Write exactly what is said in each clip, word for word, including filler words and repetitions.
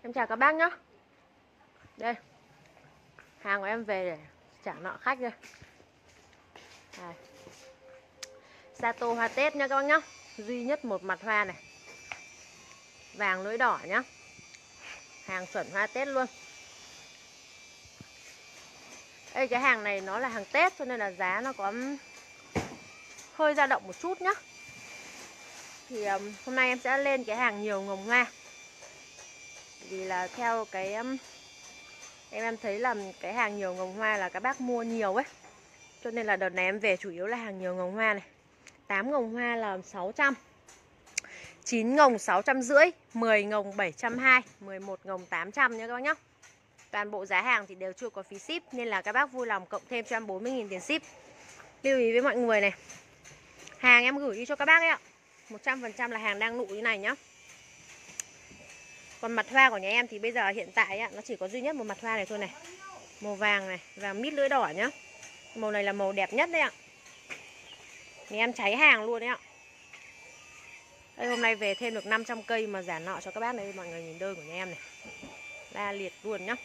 Em chào các bác nhé. Đây, hàng của em về để trả nợ khách đây. Đây. Sato hoa Tết nha các bác nhé. Duy nhất một mặt hoa này, vàng lưỡi đỏ nhá. Hàng chuẩn hoa Tết luôn. Đây, cái hàng này nó là hàng Tết cho nên là giá nó có hơi dao động một chút nhá. Thì um, hôm nay em sẽ lên cái hàng nhiều ngồng hoa. Vì là theo cái um, em em thấy là cái hàng nhiều ngồng hoa là các bác mua nhiều ấy. Cho nên là đợt này em về chủ yếu là hàng nhiều ngồng hoa này. Tám ngồng hoa là sáu trăm, chín ngồng sáu trăm rưỡi, mười ngồng bảy trăm hai mươi, mười một ngồng tám trăm nha các bác nhá. Toàn bộ giá hàng thì đều chưa có phí ship nên là các bác vui lòng cộng thêm cho em bốn mươi nghìn tiền ship. Lưu ý với mọi người này, hàng em gửi đi cho các bác ấy ạ, một trăm phần trăm là hàng đang nụ như này nhá. Còn mặt hoa của nhà em thì bây giờ hiện tại ấy, nó chỉ có duy nhất một mặt hoa này thôi này. Màu vàng này, vàng mít lưỡi đỏ nhá. Màu này là màu đẹp nhất đấy ạ. Thì em cháy hàng luôn đấy ạ. Đây, hôm nay về thêm được năm trăm cây mà giả nợ cho các bác này. Mọi người nhìn đơn của nhà em này, la liệt luôn nhá.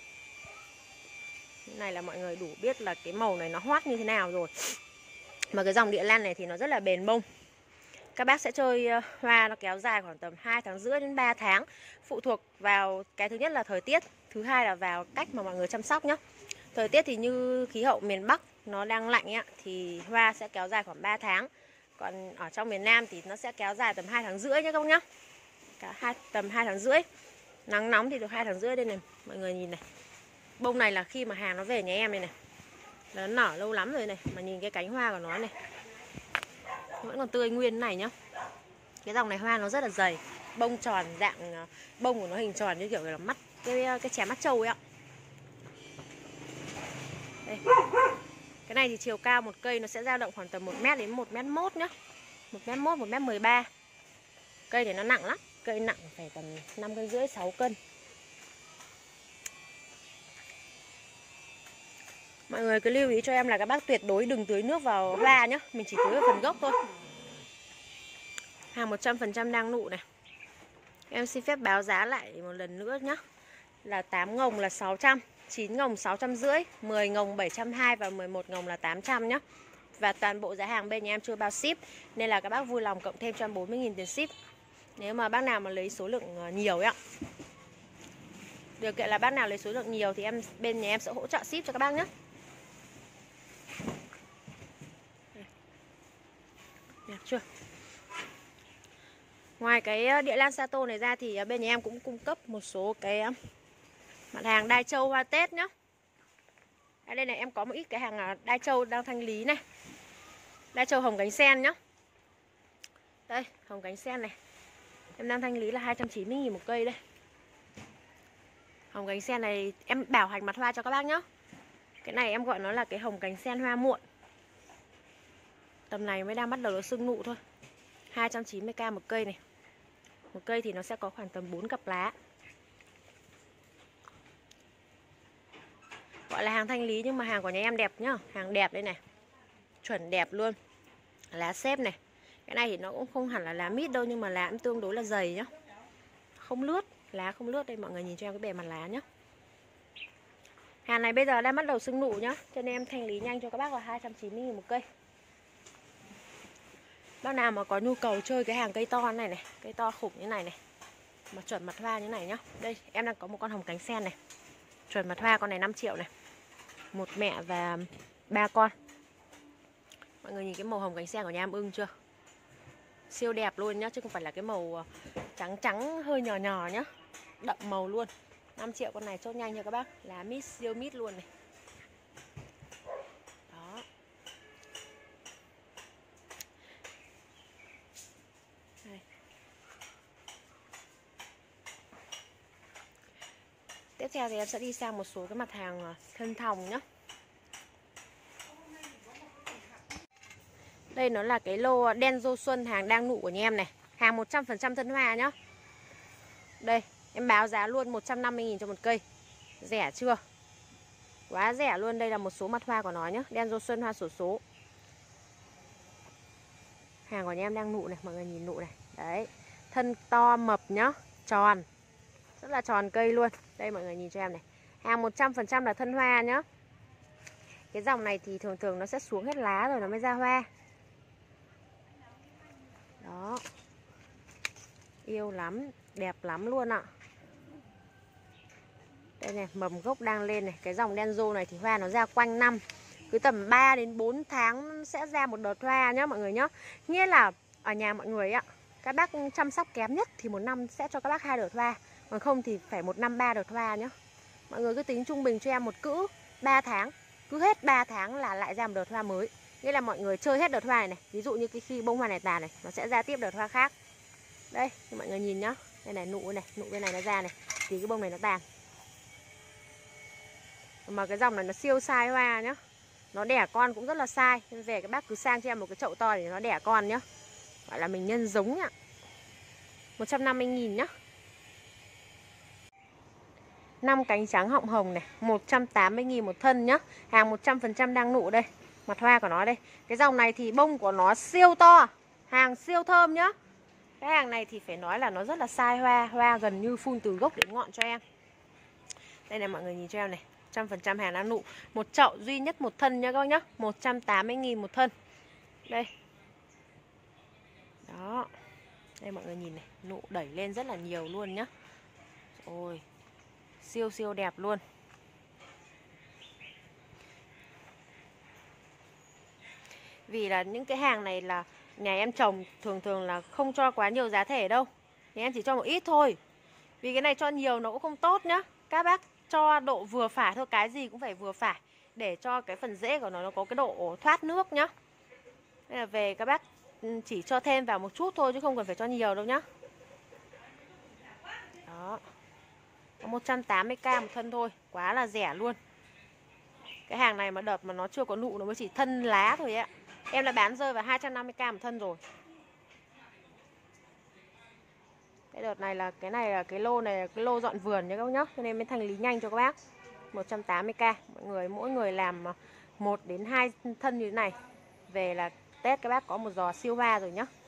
Cái này là mọi người đủ biết là cái màu này nó hoát như thế nào rồi. Mà cái dòng địa lan này thì nó rất là bền bông. Các bác sẽ chơi hoa nó kéo dài khoảng tầm hai tháng rưỡi đến ba tháng. Phụ thuộc vào cái thứ nhất là thời tiết, thứ hai là vào cách mà mọi người chăm sóc nhá. Thời tiết thì như khí hậu miền Bắc nó đang lạnh ấy, thì hoa sẽ kéo dài khoảng ba tháng. Còn ở trong miền Nam thì nó sẽ kéo dài tầm hai tháng rưỡi nhá các bác nhá. Cả hai, tầm hai tháng rưỡi. Nắng nóng thì được hai tháng rưỡi đây này. Mọi người nhìn này. Bông này là khi mà hàng nó về nhà em đây này, nó nở lâu lắm rồi này. Mà nhìn cái cánh hoa của nó này, vẫn còn tươi nguyên này nhá. Cái dòng này hoa nó rất là dày. Bông tròn, dạng bông của nó hình tròn như kiểu là mắt, cái, cái chém mắt trâu ấy ạ. Đây. Cái này thì chiều cao một cây nó sẽ dao động khoảng tầm một mét đến một mét mốt nhá. một mét mốt, một mét mười ba. Cây này nó nặng lắm. Cây nặng phải tầm năm cân rưỡi, sáu cân. Mọi người cứ lưu ý cho em là các bác tuyệt đối đừng tưới nước vào hoa nhá. Mình chỉ tưới vào phần gốc thôi. Hàng một trăm phần trăm đang nụ này. Em xin phép báo giá lại một lần nữa nhá. Là tám ngồng là sáu trăm, chín ngồng sáu trăm rưỡi, mười ngồng bảy trăm hai mươi và mười một ngồng là tám trăm nhá. Và toàn bộ giá hàng bên nhà em chưa bao ship nên là các bác vui lòng cộng thêm cho em bốn mươi nghìn tiền ship. Nếu mà bác nào mà lấy số lượng nhiều ấy ạ. Điều kiện là bác nào lấy số lượng nhiều thì em bên nhà em sẽ hỗ trợ ship cho các bác nhé. Đẹp chưa? Ngoài cái địa lan Sato này ra thì bên nhà em cũng cung cấp một số cái mặt hàng đai châu hoa Tết nhá. Ở đây này em có một ít cái hàng đai châu đang thanh lý này. Đai châu hồng cánh sen nhá. Đây, hồng cánh sen này. Em đang thanh lý là hai trăm chín mươi nghìn một cây đây. Hồng cánh sen này em bảo hành mặt hoa cho các bác nhá. Cái này em gọi nó là cái hồng cánh sen hoa muộn. Tầm này mới đang bắt đầu nó sưng nụ thôi. hai trăm chín mươi k một cây này. Một cây thì nó sẽ có khoảng tầm bốn cặp lá. Gọi là hàng thanh lý nhưng mà hàng của nhà em đẹp nhá. Hàng đẹp đây này. Chuẩn đẹp luôn. Lá xếp này. Cái này thì nó cũng không hẳn là lá mít đâu, nhưng mà lá cũng tương đối là dày nhá. Không lướt. Lá không lướt đây, mọi người nhìn cho em cái bề mặt lá nhá. Hàng này bây giờ đang bắt đầu sưng nụ nhá. Cho nên em thanh lý nhanh cho các bác là hai trăm chín mươi nghìn một cây. Bác nào mà có nhu cầu chơi cái hàng cây to này này, cây to khủng như này này, mà chuẩn mặt hoa như này nhá. Đây em đang có một con hồng cánh sen này, chuẩn mặt hoa, con này năm triệu này. Một mẹ và ba con. Mọi người nhìn cái màu hồng cánh sen của nhà em ưng chưa? Siêu đẹp luôn nhá, chứ không phải là cái màu trắng trắng hơi nhỏ nhỏ nhá. Đậm màu luôn. Năm triệu con này chốt nhanh cho các bác. Lá mít siêu mít luôn này. Đó. Đây. Tiếp theo thì em sẽ đi sang một số cái mặt hàng thân thòng nhá. Đây nó là cái lô đen dô xuân, hàng đang nụ của nhà em này. Hàng một trăm phần trăm thân hoa nhá. Đây, em báo giá luôn một trăm năm mươi nghìn cho một cây. Rẻ chưa? Quá rẻ luôn. Đây là một số mặt hoa của nó nhá. Đen dô xuân hoa xổ số. Hàng của nhà em đang nụ này, mọi người nhìn nụ này. Đấy, thân to mập nhá, tròn. Rất là tròn cây luôn. Đây mọi người nhìn cho em này. Hàng một trăm phần trăm là thân hoa nhá. Cái dòng này thì thường thường nó sẽ xuống hết lá rồi nó mới ra hoa. Đó. Yêu lắm, đẹp lắm luôn ạ. Đây này, mầm gốc đang lên này. Cái dòng Denso này thì hoa nó ra quanh năm. Cứ tầm ba đến bốn tháng sẽ ra một đợt hoa nhá mọi người nhá. Nghĩa là ở nhà mọi người ạ, các bác chăm sóc kém nhất thì một năm sẽ cho các bác hai đợt hoa. Còn không thì phải một năm ba đợt hoa nhá. Mọi người cứ tính trung bình cho em một cữ ba tháng. Cứ hết ba tháng là lại ra một đợt hoa mới. Nghĩa là mọi người chơi hết đợt hoa này, này. Ví dụ như cái khi bông hoa này tàn này, nó sẽ ra tiếp đợt hoa khác. Đây, mọi người nhìn nhá. Đây này, nụ này, nụ bên này nó ra này. Thì cái bông này nó tàn. Mà cái dòng này nó siêu sai hoa nhá. Nó đẻ con cũng rất là sai. Nên về các bác cứ sang cho em một cái chậu to để nó đẻ con nhá. Gọi là mình nhân giống nhá. một trăm năm mươi nghìn nhá. năm cánh trắng họng hồng này, một trăm tám mươi nghìn một thân nhá. Hàng một trăm phần trăm đang nụ đây. Mặt hoa của nó đây. Cái dòng này thì bông của nó siêu to. Hàng siêu thơm nhá. Cái hàng này thì phải nói là nó rất là sai hoa. Hoa gần như phun từ gốc đến ngọn cho em. Đây này mọi người nhìn cho em này. một trăm phần trăm hàng đang nụ. Một chậu duy nhất một thân nhá các bác nhá. một trăm tám mươi nghìn một thân. Đây. Đó. Đây mọi người nhìn này. Nụ đẩy lên rất là nhiều luôn nhá. Ôi. Siêu siêu đẹp luôn. Vì là những cái hàng này là nhà em trồng thường thường là không cho quá nhiều giá thể đâu. Nhà em chỉ cho một ít thôi. Vì cái này cho nhiều nó cũng không tốt nhá. Các bác cho độ vừa phải thôi. Cái gì cũng phải vừa phải. Để cho cái phần rễ của nó nó có cái độ thoát nước nhá. Nên là về các bác chỉ cho thêm vào một chút thôi chứ không cần phải cho nhiều đâu nhá. Đó. một trăm tám mươi k một thân thôi. Quá là rẻ luôn. Cái hàng này mà đợt mà nó chưa có nụ nó mới chỉ thân lá thôi ạ. Em đã bán rơi vào hai trăm năm mươi k một thân rồi. Cái đợt này là cái này là cái lô này là cái lô dọn vườn nhá các bác nhá. Cho nên mới thanh lý nhanh cho các bác. một trăm tám mươi k. Mọi người mỗi người làm một đến hai thân như thế này. Về là Tết các bác có một giò siêu hoa rồi nhá.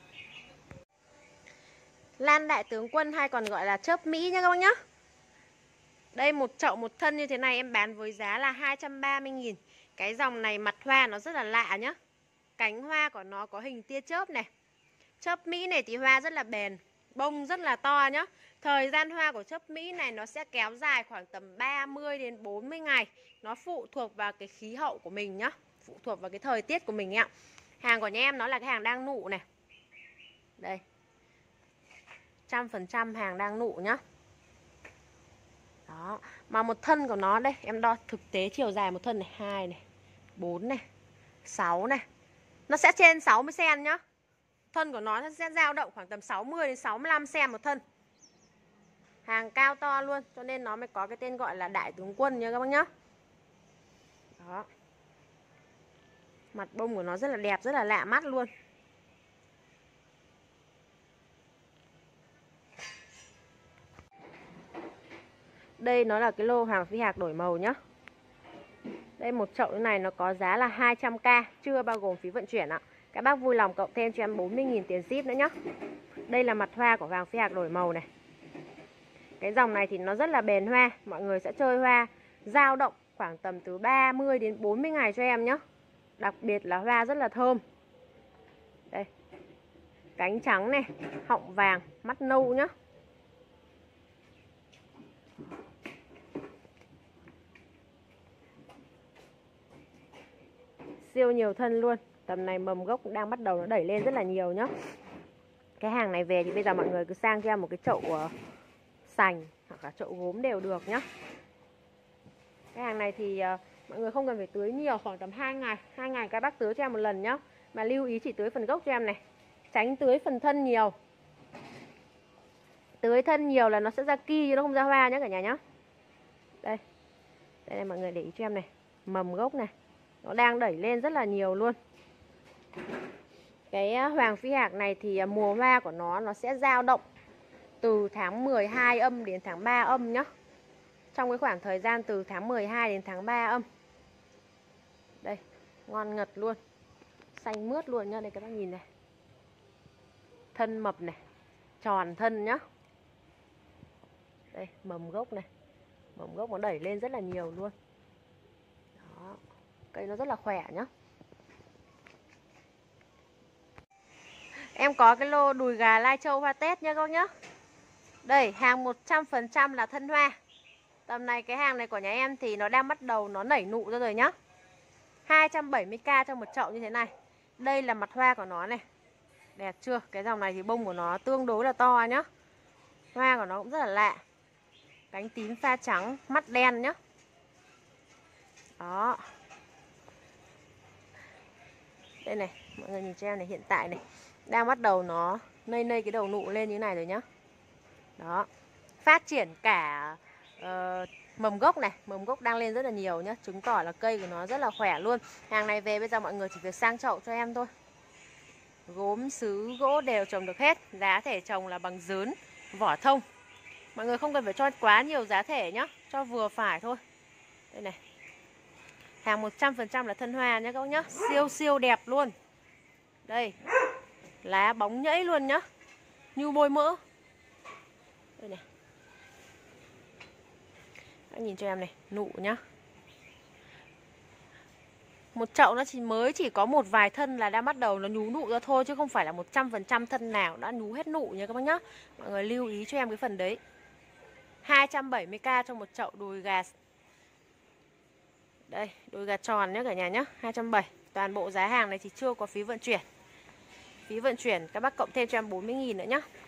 Lan đại tướng quân hay còn gọi là chớp Mỹ nhá các bác nhá. Đây một chậu một thân như thế này em bán với giá là hai trăm ba mươi nghìn. Cái dòng này mặt hoa nó rất là lạ nhá. Cánh hoa của nó có hình tia chớp này. Chớp Mỹ này thì hoa rất là bền. Bông rất là to nhá. Thời gian hoa của chớp Mỹ này nó sẽ kéo dài khoảng tầm ba mươi đến bốn mươi ngày. Nó phụ thuộc vào cái khí hậu của mình nhá. Phụ thuộc vào cái thời tiết của mình ạ. Hàng của nhà em nó là cái hàng đang nụ này. Đây. một trăm phần trăm hàng đang nụ nhá. Đó. Mà một thân của nó đây, em đo thực tế chiều dài một thân này, hai này, bốn này, sáu này. Nó sẽ trên sáu mươi xăng-ti-mét nhá. Thân của nó sẽ dao động khoảng tầm sáu mươi đến sáu mươi lăm xăng-ti-mét một thân. Hàng cao to luôn, cho nên nó mới có cái tên gọi là đại tướng quân nha các bác nhá. Đó. Mặt bông của nó rất là đẹp, rất là lạ mắt luôn. Đây nó là cái lô Hoàng Phi Hạc đổi màu nhá. Đây một chậu như này nó có giá là hai trăm k, chưa bao gồm phí vận chuyển ạ. Các bác vui lòng cộng thêm cho em bốn mươi nghìn tiền ship nữa nhá. Đây là mặt hoa của Hoàng Phi Hạc đổi màu này. Cái dòng này thì nó rất là bền hoa. Mọi người sẽ chơi hoa dao động khoảng tầm từ ba mươi đến bốn mươi ngày cho em nhá. Đặc biệt là hoa rất là thơm. Đây. Cánh trắng này, họng vàng, mắt nâu nhá. Siêu nhiều thân luôn. Tầm này mầm gốc cũng đang bắt đầu nó đẩy lên rất là nhiều nhá. Cái hàng này về thì bây giờ mọi người cứ sang cho em một cái chậu uh, sành hoặc là chậu gốm đều được nhá. Cái hàng này thì uh, mọi người không cần phải tưới nhiều, khoảng tầm hai ngày. hai ngày các bác tưới cho em một lần nhá. Mà lưu ý chỉ tưới phần gốc cho em này. Tránh tưới phần thân nhiều. Tưới thân nhiều là nó sẽ ra ki chứ nó không ra hoa nhá cả nhà nhá. Đây. Đây này mọi người để ý cho em này. Mầm gốc này. Nó đang đẩy lên rất là nhiều luôn. Cái Hoàng Phi Hạc này thì mùa hoa của nó nó sẽ dao động từ tháng mười hai âm đến tháng ba âm nhá. Trong cái khoảng thời gian từ tháng mười hai đến tháng ba âm. Đây, ngon ngật luôn. Xanh mướt luôn nhá, đây các bác nhìn này. Thân mập này, tròn thân nhá. Đây, mầm gốc này. Mầm gốc nó đẩy lên rất là nhiều luôn. Đó. Cây nó rất là khỏe nhá. Em có cái lô đùi gà Lai Châu hoa Tết nha các bác nhá. Đây, hàng một trăm phần trăm là thân hoa. Tầm này cái hàng này của nhà em thì nó đang bắt đầu nó nảy nụ ra rồi nhá. hai trăm bảy mươi k trong một chậu như thế này. Đây là mặt hoa của nó này. Đẹp chưa? Cái dòng này thì bông của nó tương đối là to nhá. Hoa của nó cũng rất là lạ. Cánh tím pha trắng, mắt đen nhá. Đó. Đây này, mọi người nhìn cho em này, hiện tại này đang bắt đầu nó nây nây cái đầu nụ lên như này rồi nhá. Đó. Phát triển cả uh, mầm gốc này, mầm gốc đang lên rất là nhiều nhá, chứng tỏ là cây của nó rất là khỏe luôn. Hàng này về bây giờ mọi người chỉ việc sang chậu cho em thôi. Gốm sứ gỗ đều trồng được hết. Giá thể trồng là bằng dớn, vỏ thông. Mọi người không cần phải cho quá nhiều giá thể nhá, cho vừa phải thôi. Đây này. Hàng một trăm phần trăm là thân hoa nhá các bác nhá. Siêu siêu đẹp luôn. Đây. Lá bóng nhẫy luôn nhá. Như bôi mỡ. Đây này. Các nhìn cho em này, nụ nhá. Một chậu nó chỉ mới chỉ có một vài thân là đã bắt đầu nó nhú nụ ra thôi, chứ không phải là một trăm phần trăm thân nào đã nhú hết nụ nha các bác nhá. Mọi người lưu ý cho em cái phần đấy. hai trăm bảy mươi k trong một chậu đùi gà. Đây, đùi gà tròn nhá cả nhà nhá, hai trăm bảy mươi. Toàn bộ giá hàng này thì chưa có phí vận chuyển. Phí vận chuyển các bác cộng thêm cho em bốn mươi nghìn nữa nhá.